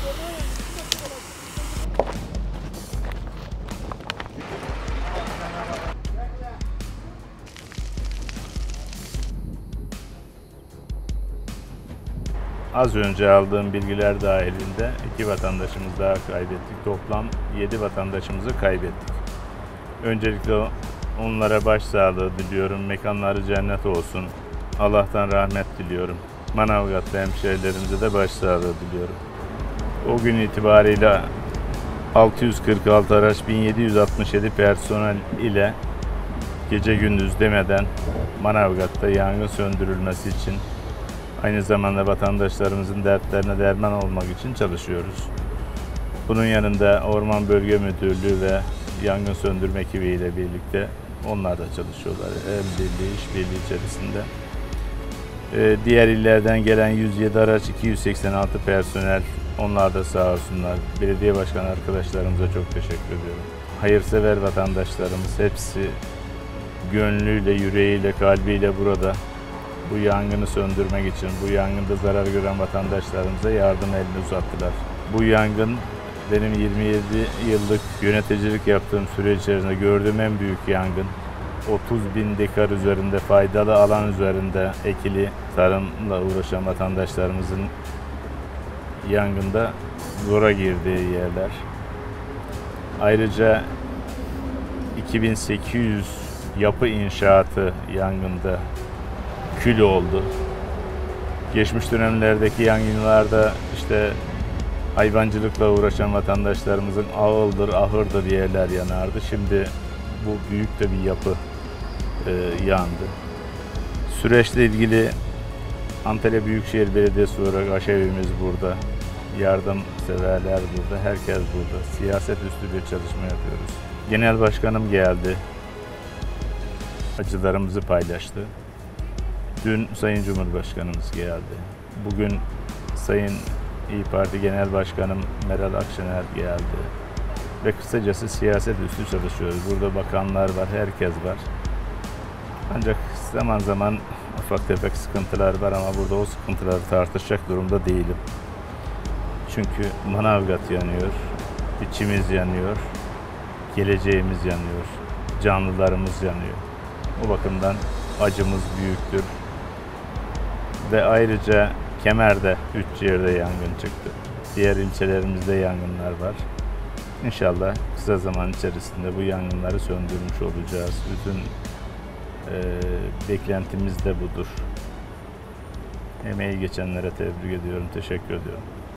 Az önce aldığım bilgiler dahilinde 2 vatandaşımız daha kaybettik. Toplam 7 vatandaşımızı kaybettik. Öncelikle onlara başsağlığı diliyorum. Mekanları cennet olsun. Allah'tan rahmet diliyorum. Manavgatlı hemşehrilerimize de başsağlığı diliyorum. O gün itibariyle 646 araç, 1767 personel ile gece gündüz demeden Manavgat'ta yangın söndürülmesi için, aynı zamanda vatandaşlarımızın dertlerine derman olmak için çalışıyoruz. Bunun yanında Orman Bölge Müdürlüğü ve yangın söndürme ekibiyle birlikte onlar da çalışıyorlar. El birliği, işbirliği içerisinde. Diğer illerden gelen 107 araç, 286 personel, onlar da sağ olsunlar. Belediye başkan arkadaşlarımıza çok teşekkür ediyorum. Hayırsever vatandaşlarımız hepsi gönlüyle, yüreğiyle, kalbiyle burada. Bu yangını söndürmek için, bu yangında zarar gören vatandaşlarımıza yardım elini uzattılar. Bu yangın benim 27 yıllık yöneticilik yaptığım süre içerisinde gördüğüm en büyük yangın. 30.000 dekar üzerinde, faydalı alan üzerinde ekili tarımla uğraşan vatandaşlarımızın yangında zora girdiği yerler. Ayrıca 2800 yapı inşaatı yangında kül oldu. Geçmiş dönemlerdeki yangınlarda işte hayvancılıkla uğraşan vatandaşlarımızın ağıldır, ahırdır yerler yanardı. Şimdi bu büyük de bir yapı yandı. Süreçle ilgili Antalya Büyükşehir Belediyesi olarak aşevimiz burada, yardımseverler burada, herkes burada. Siyaset üstü bir çalışma yapıyoruz. Genel Başkanım geldi, acılarımızı paylaştı. Dün Sayın Cumhurbaşkanımız geldi. Bugün Sayın İYİ Parti Genel Başkanım Meral Akşener geldi. Ve kısacası siyaset üstü çalışıyoruz. Burada bakanlar var, herkes var. Ancak zaman zaman ufak tefek sıkıntılar var ama burada o sıkıntıları tartışacak durumda değilim. Çünkü Manavgat yanıyor, içimiz yanıyor, geleceğimiz yanıyor, canlılarımız yanıyor. O bakımdan acımız büyüktür. Ve ayrıca Kemer'de 3 yerde yangın çıktı. Diğer ilçelerimizde yangınlar var. İnşallah kısa zaman içerisinde bu yangınları söndürmüş olacağız. Bütün beklentimiz de budur. Emeği geçenlere tebrik ediyorum, teşekkür ediyorum.